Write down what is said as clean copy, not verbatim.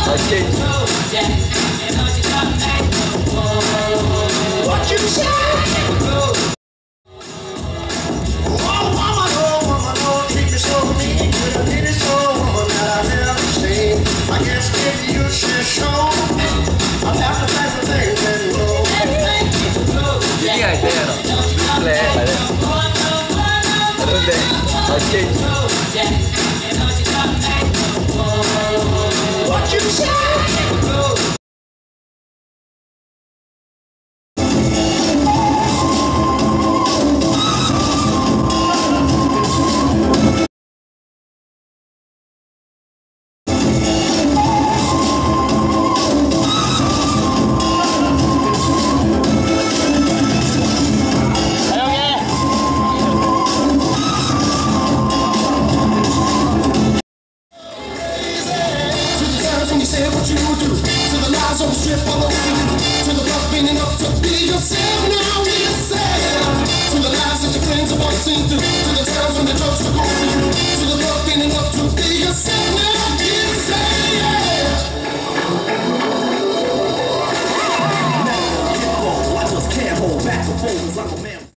Okay. What you say? Oh, woman, oh, treat me so mean. You're the neatest old woman that I've ever seen. I guess if you should show, I'll have to pack the things and go. Jadi nggak ada ya? Boleh. Terus deh. Oke. What you say? Say what you do to the lies on the strip all over you, to the bluffing enough to be yourself. Now be yourself. To the lies that your friends have all seen through, to the times when the drugs took over you, to the bluffing enough